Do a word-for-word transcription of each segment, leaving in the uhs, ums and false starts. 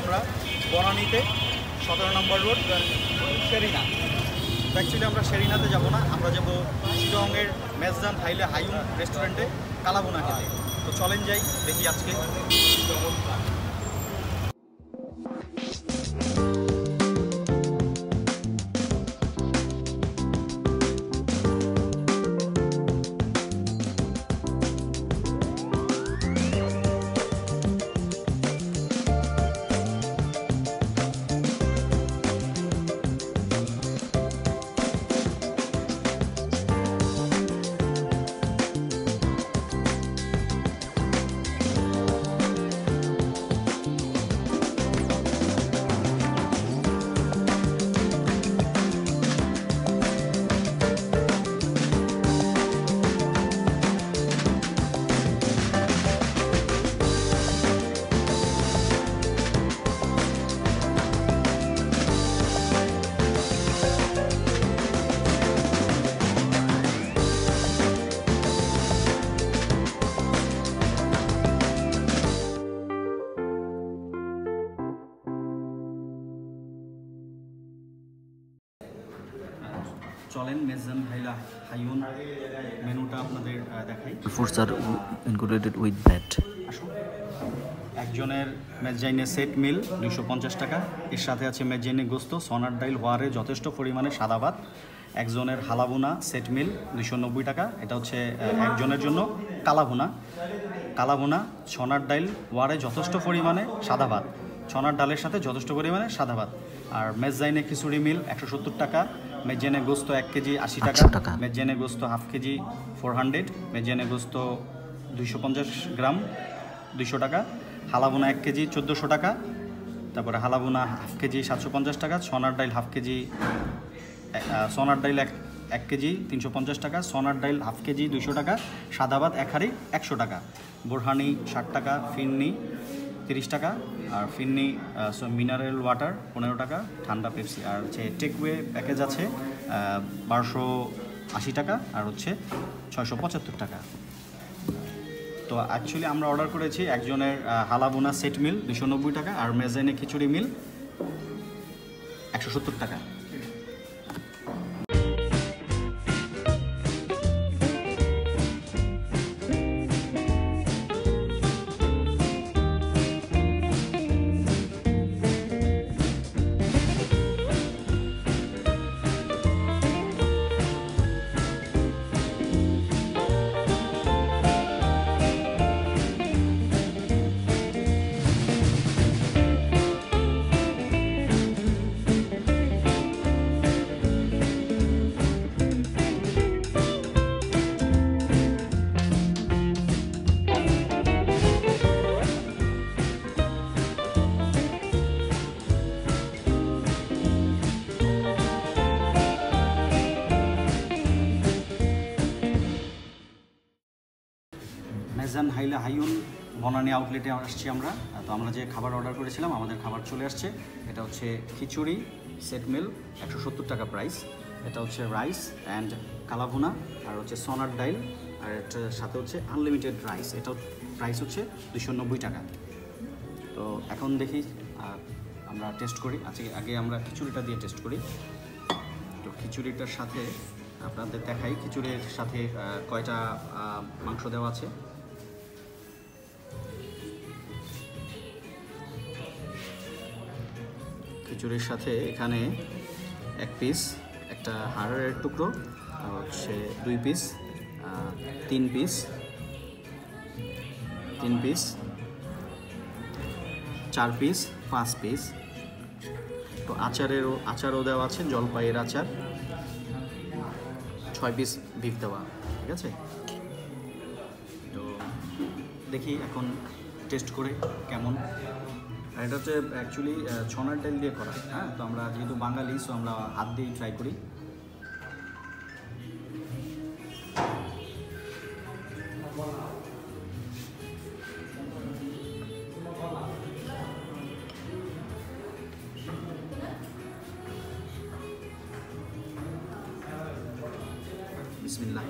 আমরা বনানীতে সতেরো নম্বর road Sherina. Actually আমরা শেরিনাতে যাব না, আমরা যাব চিটগংয়ের মেজবান হাইলে আইয়ুন রেস্টুরেন্টে কালাভুনা খেতে। তো চলেন যাই, দেখি আজকে চলেন মেজবান হাইলে আইয়ুন মেনুটা আপনাদের দেখাই। Foods are included with that. একজনের মেজ্জাইনে সেট মিল দুইশো পঞ্চাশ টাকা, এর সাথে আছে মেজ্জাইনে গোস্ত, সোনার ডাইল, ওয়ারে যথেষ্ট পরিমাণে সাদা ভাত। একজনের হালাভুনা সেট মিল দুইশো নব্বই টাকা, এটা হচ্ছে একজনের জন্য। কালাভুনা কালাভুনা সোনার ডাইল, ওয়ারে যথেষ্ট পরিমাণে সাদা ভাত, সোনার ডালের সাথে যথেষ্ট পরিমাণে সাদা ভাত। আর মেজ্জাইনে খিচুড়ি মিল একশো সত্তর টাকা, মেজ্জানে গোস্ত এক কেজি আশি টাকা, মেজ্জানে গোস্ত হাফ কেজি ফোর হান্ড্রেড, মেজ্জানে গোস্ত দুইশো পঞ্চাশ গ্রাম দুইশো টাকা, হালাভুনা এক কেজি চোদ্দোশো টাকা, তারপরে হালাভুনা হাফ কেজি সাতশো পঞ্চাশ টাকা, সোনার ডাইল হাফ কেজি সোনার ডাইল এক এক কেজি তিনশো পঞ্চাশ টাকা, সোনার ডাইল হাফ কেজি দুইশো টাকা, সাদা ভাত এক হাঁড়ি একশো টাকা, বোরহানি ষাট টাকা, ফিন্নি তিরিশ টাকা, আর ফিন্নি মিনারেল ওয়াটার পনেরো টাকা, ঠান্ডা পেপসি। আর হচ্ছে টেকওয়ে প্যাকেজ আছে বারোশো আশি টাকা, আর হচ্ছে ছয়শো পঁচাত্তর টাকা। তো অ্যাকচুয়ালি আমরা অর্ডার করেছি একজনের হালাভুনা সেট মিল দুশো নব্বই টাকা, আর মেজাইনে খিচুড়ি মিল একশো সত্তর টাকা। মেজবান হাইলে আইয়ুন বনানী আউটলেটে আসছি আমরা। তো আমরা যে খাবার অর্ডার করেছিলাম আমাদের খাবার চলে আসছে। এটা হচ্ছে খিচুড়ি সেট মিল একশো সত্তর টাকা প্রাইস, এটা হচ্ছে রাইস অ্যান্ড কালাভুনা, আর হচ্ছে সোনার ডাইল, আর এটার সাথে হচ্ছে আনলিমিটেড রাইস, এটাও প্রাইস হচ্ছে দুশো নব্বই টাকা। তো এখন দেখি আমরা টেস্ট করি। আজকে আগে আমরা খিচুড়িটা দিয়ে টেস্ট করি। তো খিচুড়িটার সাথে আপনাদের দেখাই খিচুড়ির সাথে কয়টা মাংস দেওয়া আছে। খিচুড়ির সাথে এখানে এক পিস একটা হাড়ের টুকরো, আর হচ্ছে দুই পিস, তিন পিস তিন পিস চার পিস, পাঁচ পিস। তো আচারেরও আচারও দেওয়া আছে, জলপাইয়ের আচার, ছয় পিস বিফ দেওয়া, ঠিক আছে। তো দেখি এখন টেস্ট করে কেমন। আর এটা হচ্ছে অ্যাকচুয়ালি ছনার ডাল দিয়ে করা, হ্যাঁ। তো আমরা যেহেতু বাঙালি, সো আমরা হাত দিয়েই ট্রাই করি। বিসমিল্লাহ।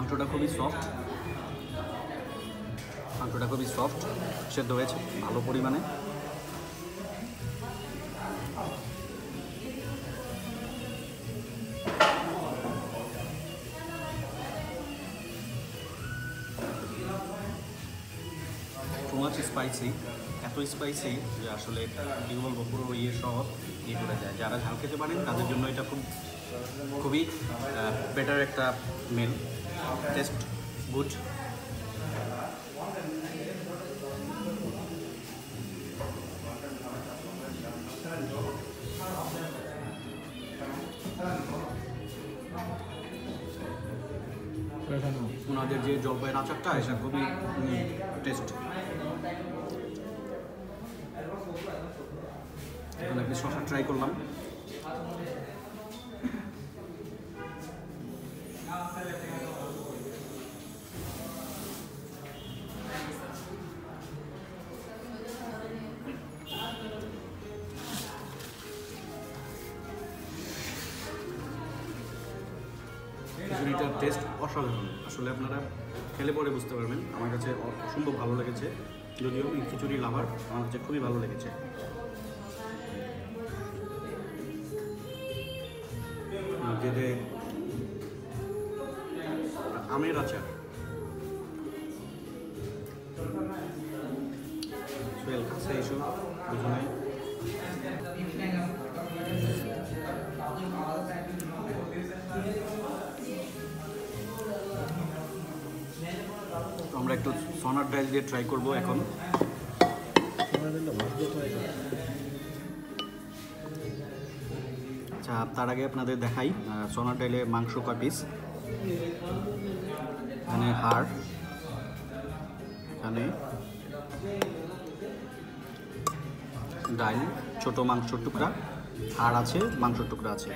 মাংসটা খুবই সফট, মাংসটা খুবই সফট সেদ্ধ হয়েছে ভালো পরিমাণে। টু মাচ স্পাইসি, এত স্পাইসি যে আসলে কী বলবো, পুরো ইয়ে সহ ইয়ে করে যায়। যারা ঝাল খেতে পারেন তাদের জন্য এটা খুব খুবই বেটার একটা মিল, টেস্ট গুড। ওনাদের যে জলপাইয়ের আচারটা এটা খুবই টেস্ট। এখন একটু শসা ট্রাই করলাম। খিচুড়িটার টেস্ট অসাধারণ, আসলে আপনারা খেলে পরে বুঝতে পারবেন। আমার কাছে অসম্ভব ভালো লেগেছে, যদিও এই খিচুড়ি লাভার আমার কাছে খুবই ভালো লেগেছে। যেতে আমের আচার, সোহেল কাছে এসো দুজনে। আমরা একটু সনার ডাল দিয়ে ট্রাই করব এখন। আচ্ছা, তার আগে আপনাদের দেখাই সনার ডালে মাংস কয় পিস। এখানে হাড়, এখানে ডাল, ছোট মাংসর টুকরা, হাড় আছে, মাংসর টুকরা আছে।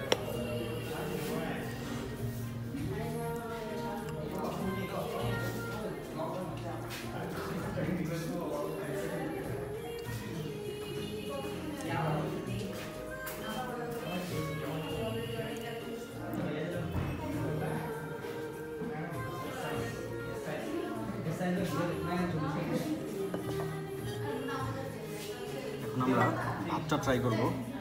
এখন আমরা ভাতটা ট্রাই করব।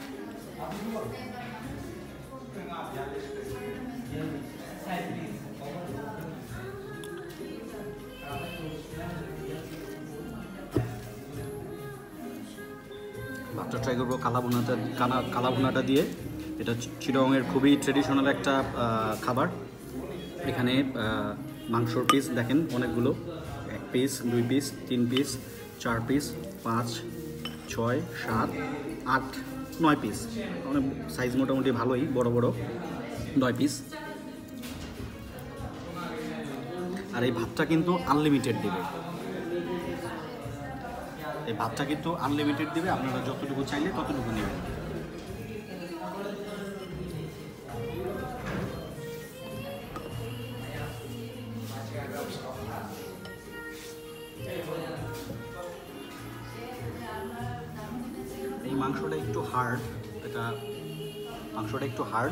ভাতটা ট্রাই করবো কালা ভুনাটা, কানা কালা ভুনাটা দিয়ে। এটা চিটাগংয়ের খুবই ট্রেডিশনাল একটা খাবার। এখানে মাংসর পিস দেখেন অনেকগুলো, এক পিস, দুই পিস, তিন পিস, চার পিস, পাঁচ, ছয়, সাত, আট, নয় পিস, মানে সাইজ মোটামুটি ভালোই বড় বড়, নয় পিস। আর এই ভাতটা কিন্তু আনলিমিটেড দিবে, এই ভাতটা কিন্তু আনলিমিটেড দিবে, আপনারা যতটুকু চাইলে ততটুকু নেবেন। এই মাংসটা একটু হার্ড, এটা মাংসটা একটু হার্ড,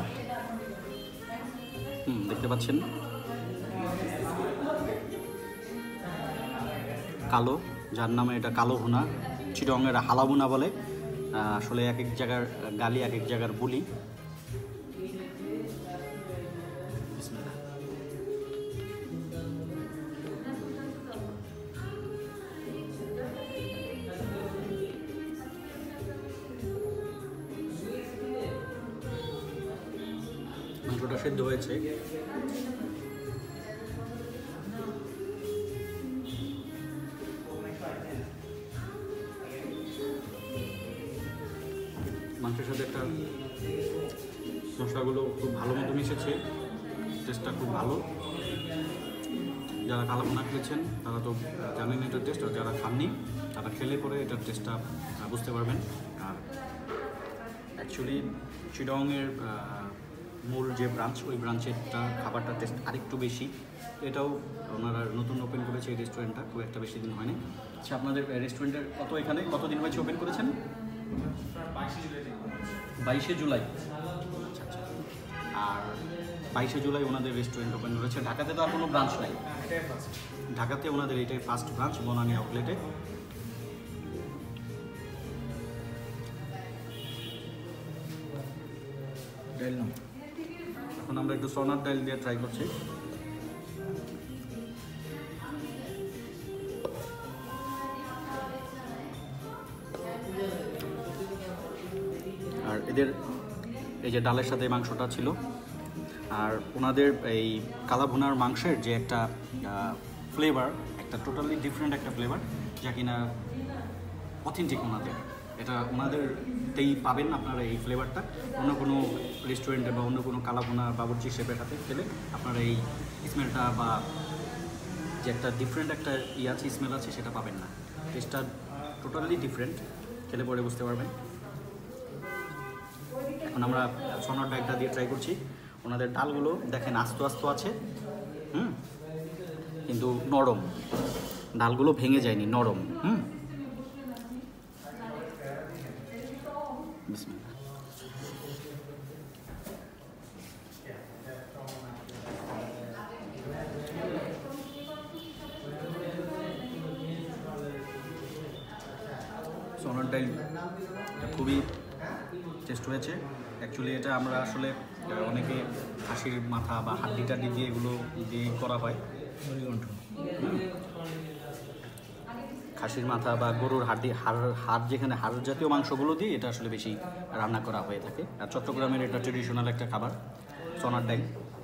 হুম দেখতে পাচ্ছেন কালো, যার নামে এটা কালো ভুনা, চিটাগংয়ের হালা ভুনা বলে। আসলে এক এক জায়গার গালি, এক এক জায়গার বুলি। মাংসটা সেদ্ধ হয়েছে, মাংসের সাথে একটা মশলাগুলো খুব ভালো মতো মিশেছে, টেস্টটা খুব ভালো। যারা কালা ভুনা খেয়েছেন তারা তো জানেন এটার টেস্ট, আর যারা খাননি তারা খেলে পরে এটার টেস্টটা বুঝতে পারবেন। আর অ্যাকচুয়ালি চিটাগংয়ের মূল যে ব্রাঞ্চ, ওই ব্রাঞ্চেরটা খাবারটা টেস্ট আরেকটু বেশি। এটাও ওনারা নতুন ওপেন করেছে এই রেস্টুরেন্টটা, খুব একটা বেশি দিন হয়নি। আচ্ছা, আপনাদের রেস্টুরেন্টের কত এখানে কতদিন হয়েছে ওপেন করেছেন? বাইশে জুলাই। আচ্ছা আচ্ছা। আর বাইশে জুলাই ওনাদের রেস্টুরেন্ট ওপেন করেছে। ঢাকাতে তো আর কোনো ব্রাঞ্চ নাই, ঢাকাতে ওনাদের এটাই ফার্স্ট ব্রাঞ্চ বনানী আউটলেটে। এখন আমরা একটু সোনার ডাল দিয়ে ট্রাই করছি। আর এদের এই যে ডালের সাথে মাংসটা ছিল, আর ওনাদের এই কালা ভুনার মাংসের যে একটা ফ্লেভার, একটা টোটালি ডিফারেন্ট একটা ফ্লেভার, যা কিনা অথেন্টিক ওনাদের। এটা ওনাদেরতেই পাবেন আপনারা এই ফ্লেভারটা। অন্য কোনো রেস্টুরেন্টে বা অন্য কোনো কালা ভুনা বাবুর্চি শেফের হাতে খেলে আপনারা এই স্মেলটা বা যে একটা ডিফারেন্ট একটা ই আছে, স্মেল আছে, সেটা পাবেন না। টেস্টটা টোটালি ডিফারেন্ট, খেলে পরে বুঝতে পারবেন। এখন আমরা সোনার ডালটা দিয়ে ট্রাই করছি। ওনাদের ডালগুলো দেখেন আস্ত আস্ত আছে, হুম, কিন্তু নরম, ডালগুলো ভেঙে যায়নি, নরম। হুম, বিসমিল্লাহ। সোনার ডাল খুবই টেস্ট হয়েছে। অ্যাকচুয়ালি এটা আমরা আসলে অনেকে খাসির মাথা বা হাড্ডি টাড্ডি দিয়ে এগুলো দিয়ে করা হয়। খাসির মাথা বা গরুর হাড্ডি, হাড় হাড় যেখানে হাড় জাতীয় মাংসগুলো দিয়ে এটা আসলে বেশি রান্না করা হয়ে থাকে। আর চট্টগ্রামের এটা ট্রেডিশনাল একটা খাবার সোনার ডাল।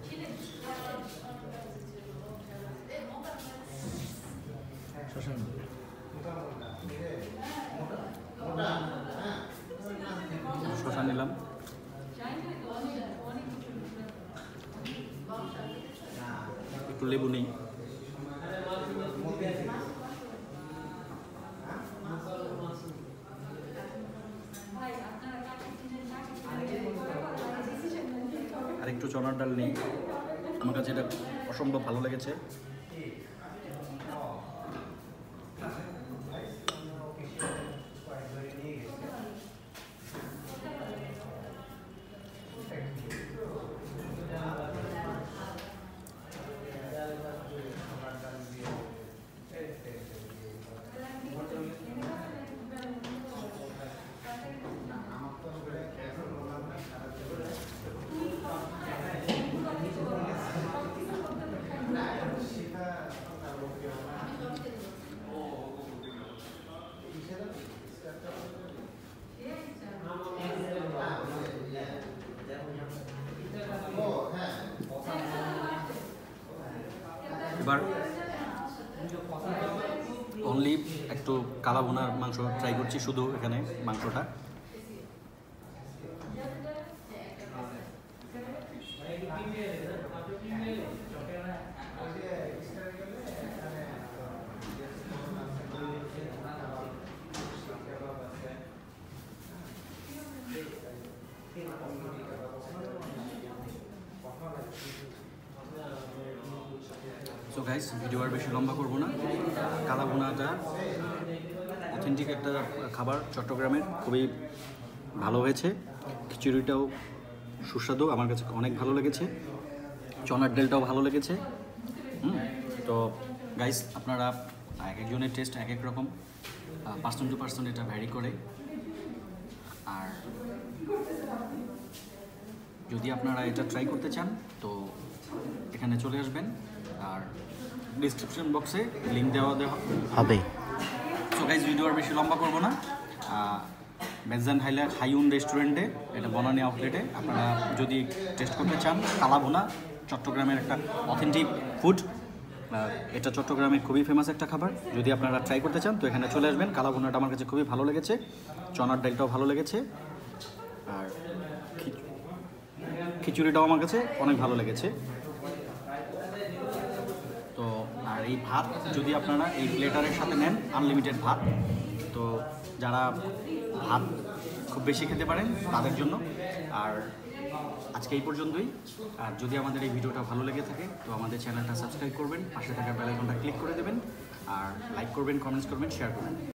শসা নিলাম, একটু লেবু নেই। আর একটু চনার ডাল নেই। আমার কাছে এটা অসম্ভব ভালো লেগেছে। এবার অনলি একটু কালা ভুনার মাংস ট্রাই করছি, শুধু এখানে মাংসটা। সো গাইস, ভিডিও আর বেশি লম্বা করবো না। কালা ভুনাটা অথেন্টিক একটা খাবার চট্টগ্রামের, খুবই ভালো হয়েছে। খিচুড়িটাও সুস্বাদু, আমার কাছে অনেক ভালো লেগেছে। চনার ডালটাও ভালো লেগেছে। হুম, তো গাইস আপনারা এক একজনের টেস্ট এক এক রকম, পার্সন টু পার্সন এটা ভ্যারি করে। আর যদি আপনারা এটা ট্রাই করতে চান তো এখানে চলে আসবেন, আর ডিসক্রিপশন বক্সে লিঙ্ক দেওয়া দেওয়া হবে। সো গাইস, ভিডিও আর বেশি লম্বা করবো না। মেজবান হাইলে আইয়ুন রেস্টুরেন্টে, এটা বনানী আউটলেটে আপনারা যদি টেস্ট করতে চান কালা ভুনা, চট্টগ্রামের একটা অথেন্টিক ফুড, এটা চট্টগ্রামে খুবই ফেমাস একটা খাবার। যদি আপনারা ট্রাই করতে চান তো এখানে চলে আসবেন। কালা ভুনাটা আমার কাছে খুবই ভালো লেগেছে, চনার ডালটাও ভালো লেগেছে, আর খিচুড়িটাও আমার কাছে অনেক ভালো লেগেছে। তো আর এই ভাত যদি আপনারা এই প্লেটারের সাথে নেন, আনলিমিটেড ভাত, তো যারা ভাত খুব বেশি খেতে পারেন তাদের জন্য। আর আজকে এই পর্যন্তই। আর যদি আমাদের এই ভিডিওটা ভালো লেগে থাকে তো আমাদের চ্যানেলটা সাবস্ক্রাইব করবেন, পাশে থাকা বেল আইকনটা ক্লিক করে দেবেন, আর লাইক করবেন, কমেন্টস করবেন, শেয়ার করবেন।